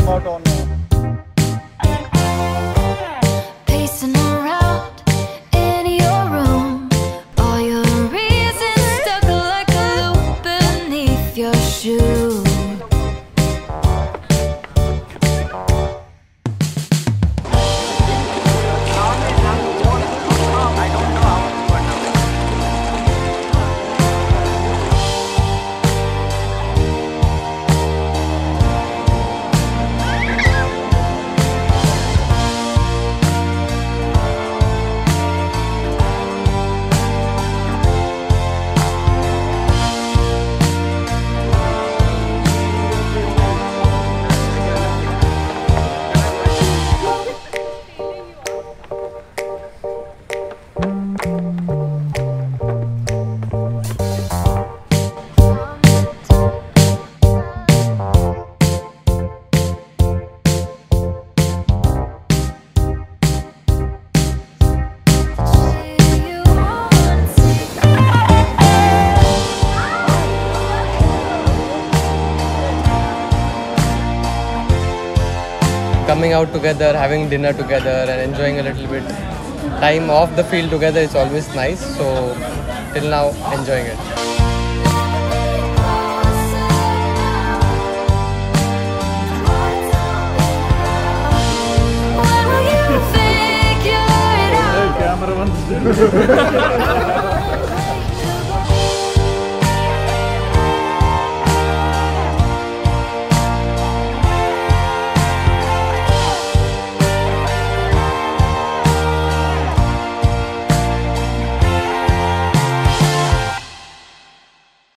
come out on. Pacing around in your room, all your reasons stuck like a loop beneath your shoe. Coming out together, having dinner together and enjoying a little bit time off the field together is always nice. So till now, enjoying it. When will you figure it out? Camera